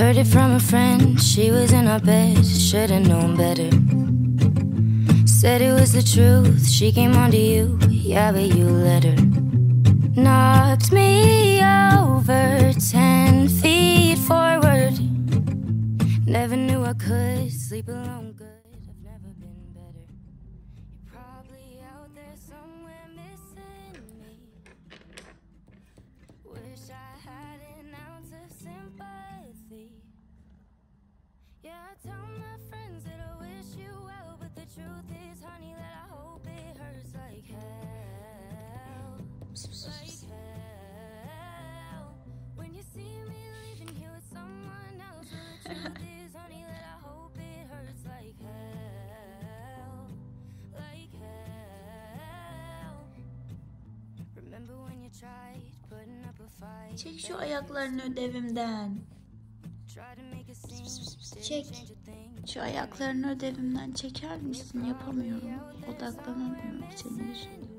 Heard it from a friend, she was in our bed, should've known better. Said it was the truth, she came onto you, yeah, but you let her. Knocked me over 10 feet forward. Never knew I could sleep alone good. I've never been better. You're probably out there somewhere missing me. Wish I had an ounce of sympathy. Yeah, I tell my friends that I wish you well, but the truth is, honey, that I hope it hurts like hell. Like hell. When you see me leaving here with someone else, well, the truth is, honey, that I hope it hurts like hell. Like hell. Remember when you tried putting up a fight? Çek şu ayaklarını ödevimden. Çek. Şu ayaklarını ödevimden çeker misin? Yapamıyorum. Odaklanamıyorum senin yüzünden.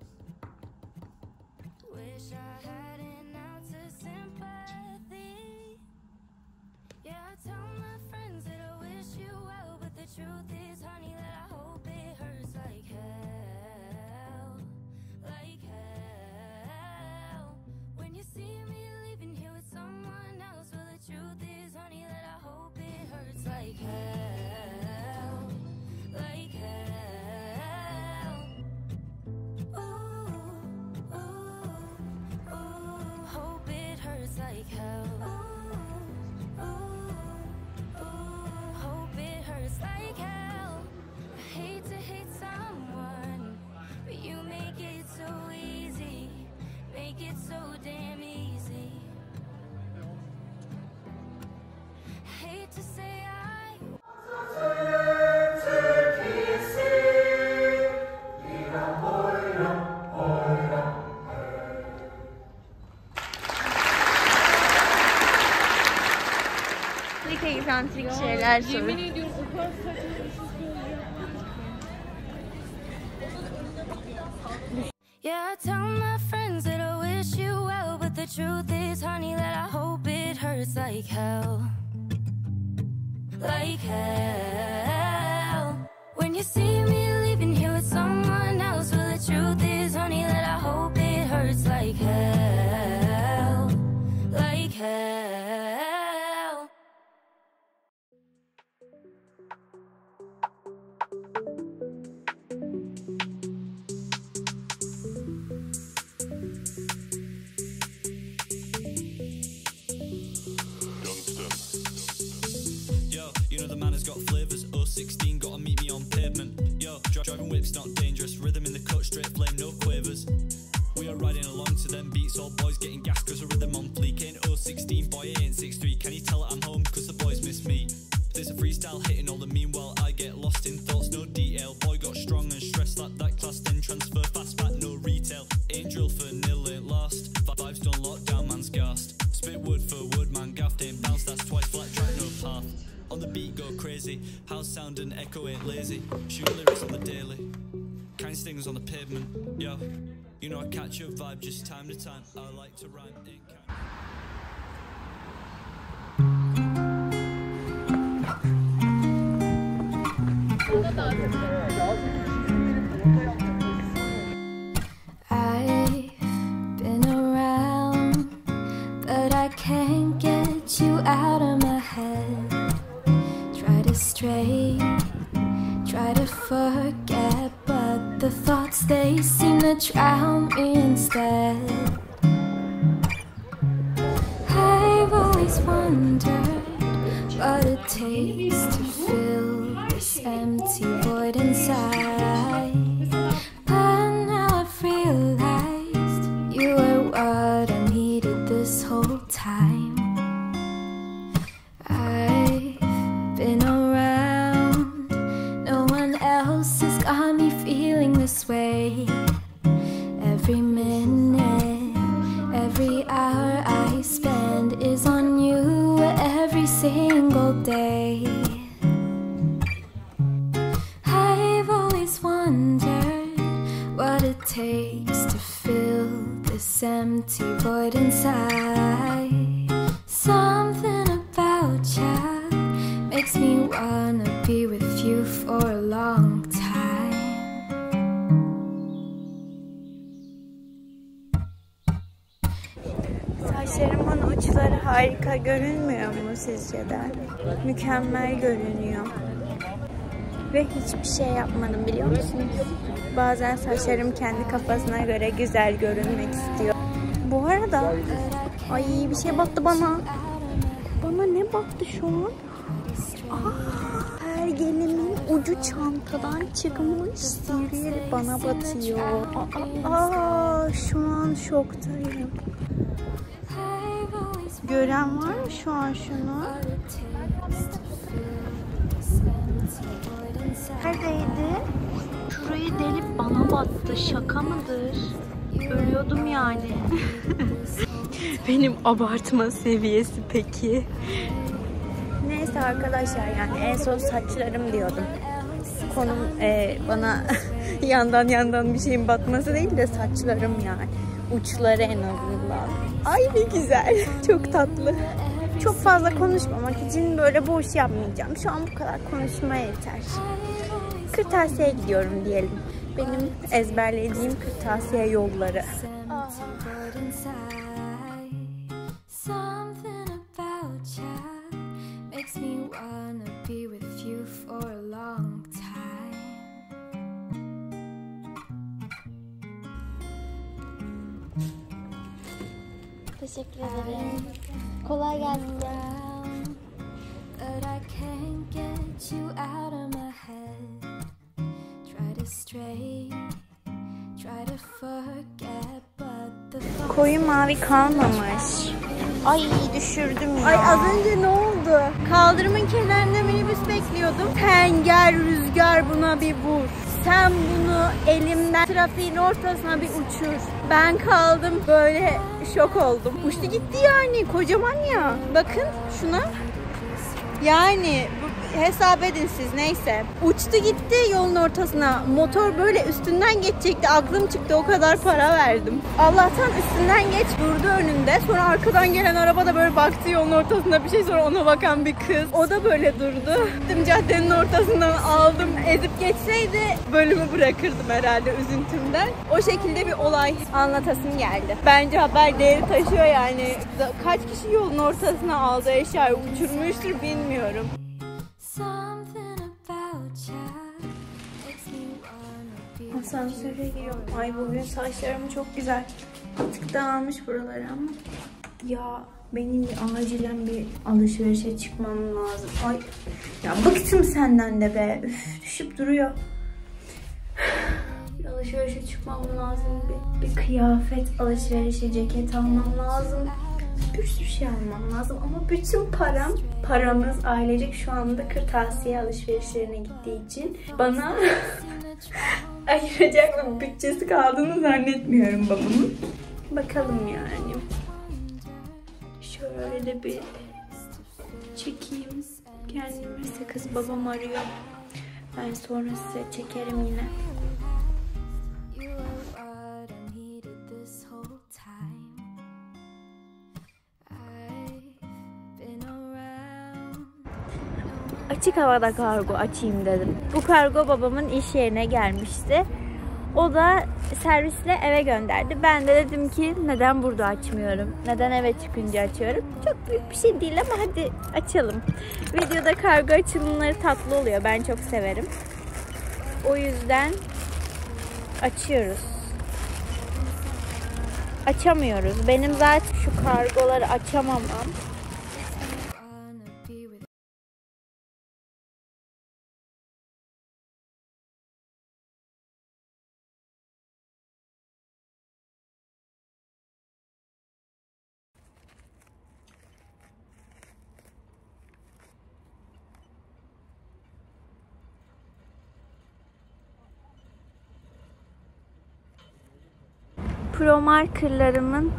Egzantrik şeyler soruyor. Yemin ediyorum o kadar Yeah, I tell my friends that I wish you well, but the truth is, honey, that I hope it hurts like hell. Like hell. When you see me leaving here with someone else, well, the truth is, honey, that I hope it hurts like hell. Like hell. Got flavors, 016, gotta meet me on pavement. Yo, driving whips not dangerous, rhythm in the cut, straight flame, no quavers. We are riding along to them beats, all boys getting gas cause the rhythm on fleek. Ain't 016, boy, ain't 63, can you tell that I'm home cause the boys miss me? There's a freestyle hitting all the meanwhile I get lost in thoughts, no detail. Boy got strong and stressed like that class, then transfer fast back, no retail. Ain't drill for nil, ain't lost, vibes done lockdown, man's gassed. Spit wood for wood, man gaffed, ain't bounced, that's twice flat track, no path. On the beat go crazy, house sound and echo ain't lazy. Shoot lyrics on the daily, kind stings on the pavement. Yo, you know I catch your vibe just time to time. I like to rhyme. I've been around, but I can't get you out of my head. Try to stray, try to forget, but the thoughts, they seem to drown me instead. I've always wondered what it takes to fill this empty void inside, but now I've realized you were what I needed this whole time. Been around, no one else has got me feeling this way. Every minute, every hour I spend is on you every single day. I've always wondered what it takes to fill this empty void inside. Something about Saçlarımın uçları harika görünmüyor mu sizce de? Mükemmel görünüyor. Ve hiçbir şey yapmadım biliyor musunuz? Bazen saçlarım kendi kafasına göre güzel görünmek istiyor. Bu arada ay bir şey battı bana. Bana ne battı şu an? Pergelimin ucu çantadan çıkmış, sivri bana batıyor. Şu an şoktayım. Gören var mı şu an şunu? Neredeydi? Şurayı delip bana battı. Şaka mıdır? Ölüyordum yani. Benim abartma seviyesi peki. Neyse arkadaşlar, yani en son saçlarım diyordum. Konum bana yandan bir şeyin batması değil de saçlarım yani. Uçları en azından. Ay ne güzel. Çok tatlı. Çok fazla konuşmamak için böyle boş yapmayacağım. Şu an bu kadar konuşma yeter. Kırtasiye'ye gidiyorum diyelim. Benim ezberlediğim kırtasiye yolları. Teşekkür ederim. Kolay gelsin. Koyu mavi kalmamış. Ay düşürdüm ya. Ay az önce ne oldu? Kaldırımın kenarında minibüs bekliyordum. Sen gel rüzgar buna bir vur. Sen bunu elimden trafiğin ortasına bir uçur. Ben kaldım böyle şok oldum. Uçtu gitti yani, kocaman ya. Bakın şuna. Yani hesap edin siz, neyse. Uçtu gitti yolun ortasına. Motor böyle üstünden geçecekti. Aklım çıktı, o kadar para verdim. Allah'tan üstünden geç durdu önünde. Sonra arkadan gelen araba da böyle baktı yolun ortasında bir şey, sonra ona bakan bir kız. O da böyle durdu. Gittim caddenin ortasından aldım. Ezip geçseydi bölümü bırakırdım herhalde üzüntümden. O şekilde bir olay anlatasım geldi. Bence haber değeri taşıyor yani. Kaç kişi yolun ortasına aldı eşyayı uçurmuştur bilmiyorum. Asansöre giriyorum. Ay bugün saçlarım çok güzel. Tık dağılmış buraları ama. Ya benim acilen bir alışverişe çıkmam lazım. Ay ya bıktım senden de be. Üf, düşüp duruyor. Bir alışverişe çıkmam lazım. Bir kıyafet alışverişe, ceket almam lazım. Bir sürü şey almam lazım ama bütün paramız ailecek şu anda kırtasiye alışverişlerine gittiği için bana ayıracak bir bütçesi kaldığını zannetmiyorum babamın. Bakalım yani. Şöyle de bir çekeyim kendimi. Kız babam arıyor. Ben sonra size çekerim yine. Açık havada kargo açayım dedim. Bu kargo babamın iş yerine gelmişti. O da servisle eve gönderdi. Ben de dedim ki neden burada açmıyorum? Neden eve çıkınca açıyorum? Çok büyük bir şey değil ama hadi açalım. Videoda kargo açılımları tatlı oluyor. Ben çok severim. O yüzden açıyoruz. Açamıyoruz. Benim zaten şu kargoları açamamam. Pro markerlarımın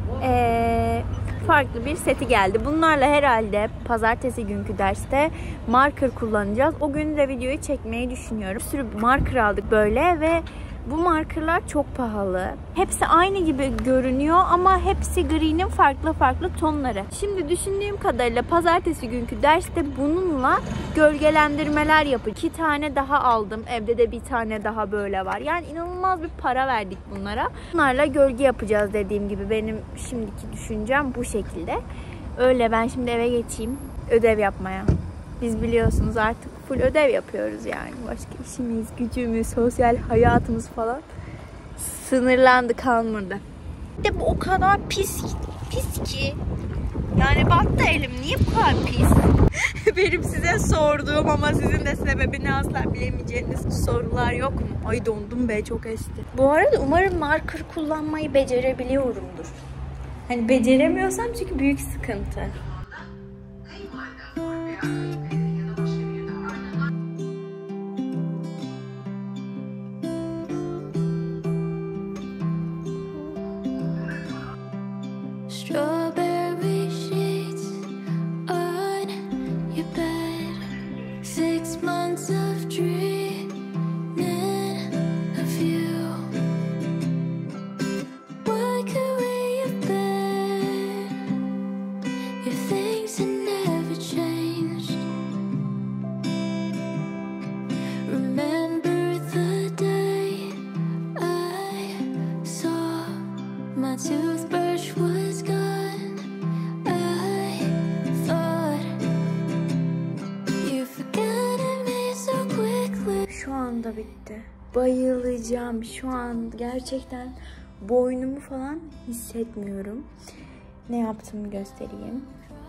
farklı bir seti geldi. Bunlarla herhalde pazartesi günkü derste marker kullanacağız. O gün de videoyu çekmeyi düşünüyorum. Bir sürü marker aldık böyle ve Bu markerlar çok pahalı. Hepsi aynı gibi görünüyor ama hepsi gri'nin farklı farklı tonları. Şimdi düşündüğüm kadarıyla pazartesi günkü derste bununla gölgelendirmeler yapacağım. 2 tane daha aldım. Evde de bir tane daha böyle var. Yani inanılmaz bir para verdik bunlara. Bunlarla gölge yapacağız dediğim gibi. Benim şimdiki düşüncem bu şekilde. Öyle, ben şimdi eve geçeyim ödev yapmaya. Biz biliyorsunuz artık full ödev yapıyoruz yani. Başka işimiz, gücümüz, sosyal hayatımız falan sınırlandı, kalmadı. De bu o kadar pis ki. Yani battı elim. Niye bu kadar pis? Benim size sorduğum ama sizin de sebebini asla bilemeyeceğiniz sorular yok mu? Ay dondum be, çok esti. Bu arada umarım marker kullanmayı becerebiliyorumdur. Hani beceremiyorsam çünkü büyük sıkıntı. Strawberry sheets on your bed. 6 months of dreaming of you. What could we have been if things had never changed? Remember the day I saw my toothbrush was gone. I thought you forgot me so quickly. Şu anda bitti. Bayılacağım. Şu an gerçekten boynumu falan hissetmiyorum. Ne yaptığımı göstereyim.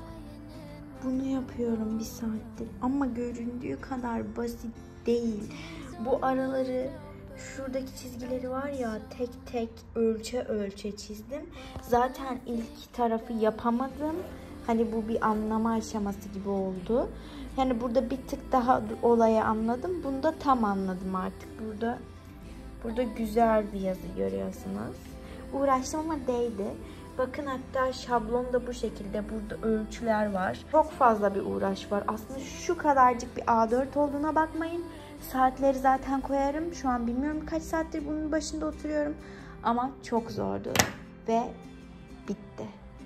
Bunu yapıyorum bir saattir. Ama göründüğü kadar basit değil. Bu araları, şuradaki çizgileri var ya, tek tek ölçe ölçe çizdim. Zaten ilk tarafı yapamadım. Hani bu bir anlama aşaması gibi oldu. Yani burada bir tık daha olayı anladım. Bunda tam anladım artık. Burada güzel bir yazı görüyorsunuz. Uğraştım ama değdi. Bakın hatta şablon da bu şekilde. Burada ölçüler var. Çok fazla bir uğraş var. Aslında şu kadarcık bir A4 olduğuna bakmayın. Saatleri zaten koyarım. Şu an bilmiyorum kaç saattir bunun başında oturuyorum. Ama çok zordu. Ve bitti.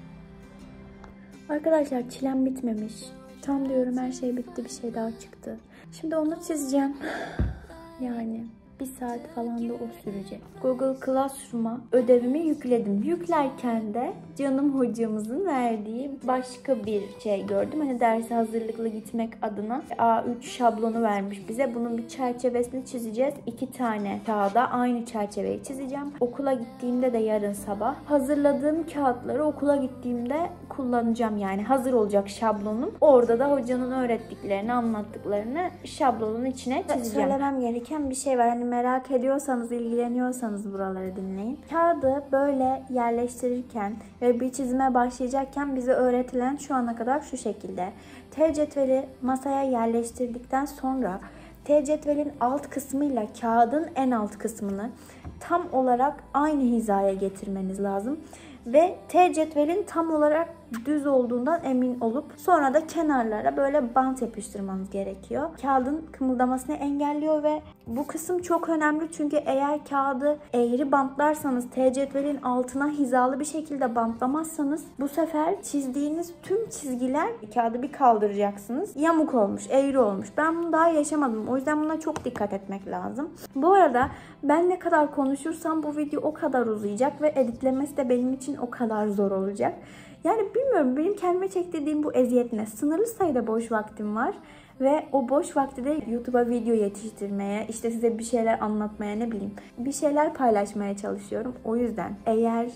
Arkadaşlar çilem bitmemiş. Tam diyorum her şey bitti, bir şey daha çıktı. Şimdi onu çizeceğim. Yani 1 saat falan da o sürecek. Google Classroom'a ödevimi yükledim. Yüklerken de canım hocamızın verdiği başka bir şey gördüm. Hani derse hazırlıklı gitmek adına A3 şablonu vermiş bize. Bunun bir çerçevesini çizeceğiz. 2 tane kağıda aynı çerçeveyi çizeceğim. Okula gittiğimde de yarın sabah hazırladığım kağıtları okula gittiğimde kullanacağım. Yani hazır olacak şablonum. Orada da hocanın öğrettiklerini, anlattıklarını şablonun içine çizeceğim. Söylemem gereken bir şey var. Hani merak ediyorsanız, ilgileniyorsanız buraları dinleyin. Kağıdı böyle yerleştirirken ve bir çizime başlayacakken bize öğretilen şu ana kadar şu şekilde. T cetveli masaya yerleştirdikten sonra T cetvelin alt kısmıyla kağıdın en alt kısmını tam olarak aynı hizaya getirmeniz lazım. Ve T cetvelin tam olarak düz olduğundan emin olup sonra da kenarlara böyle bant yapıştırmanız gerekiyor. Kağıdın kımıldamasını engelliyor ve bu kısım çok önemli çünkü eğer kağıdı eğri bantlarsanız, T cetvelin altına hizalı bir şekilde bantlamazsanız bu sefer çizdiğiniz tüm çizgiler, kağıdı bir kaldıracaksınız, yamuk olmuş, eğri olmuş. Ben bunu daha yaşamadım. O yüzden buna çok dikkat etmek lazım. Bu arada ben ne kadar konuşursam bu video o kadar uzayacak ve editlemesi de benim için o kadar zor olacak. Yani bilmiyorum, benim kendime çektirdiğim bu eziyet ne? Sınırlı sayıda boş vaktim var ve o boş vakti de YouTube'a video yetiştirmeye, işte size bir şeyler anlatmaya, ne bileyim, bir şeyler paylaşmaya çalışıyorum. O yüzden eğer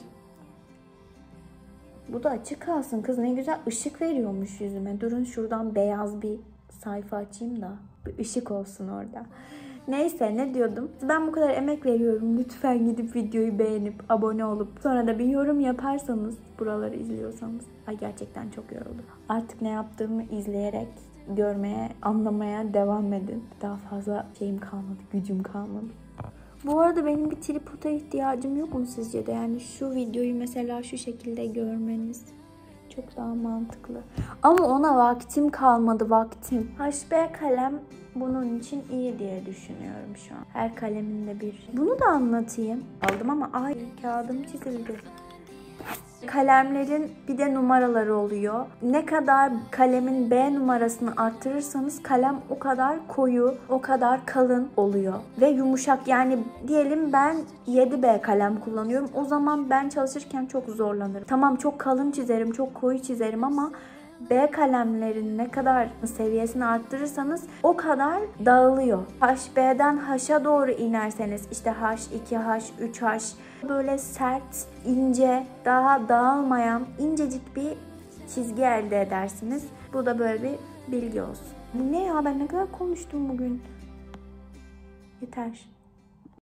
bu da açık kalsın, kız ne güzel ışık veriyormuş yüzüme. Durun şuradan beyaz bir sayfa açayım da bir ışık olsun orada. Neyse, ne diyordum? Ben bu kadar emek veriyorum. Lütfen gidip videoyu beğenip abone olup sonra da bir yorum yaparsanız, buraları izliyorsanız. Ay gerçekten çok yoruldum. Artık ne yaptığımı izleyerek görmeye, anlamaya devam edin. Daha fazla şeyim kalmadı, gücüm kalmadı. Bu arada benim bir tripoda ihtiyacım yok mu sizce de? Yani şu videoyu mesela şu şekilde görmeniz çok daha mantıklı. Ama ona vaktim kalmadı, vaktim. HB kalem bunun için iyi diye düşünüyorum şu an. Her kaleminde bir. Bunu da anlatayım. Aldım ama ay kağıdım çizildi. Kalemlerin bir de numaraları oluyor. Ne kadar kalemin B numarasını arttırırsanız kalem o kadar koyu, o kadar kalın oluyor. Ve yumuşak, yani diyelim ben 7B kalem kullanıyorum. O zaman ben çalışırken çok zorlanırım. Tamam, çok kalın çizerim, çok koyu çizerim ama B kalemlerin ne kadar seviyesini arttırırsanız o kadar dağılıyor. HB'den H'a doğru inerseniz işte H2, H, 3H böyle sert, ince, daha dağılmayan incecik bir çizgi elde edersiniz. Bu da böyle bir bilgi olsun. Bu ne ya, ben ne kadar konuştum bugün. Yeter.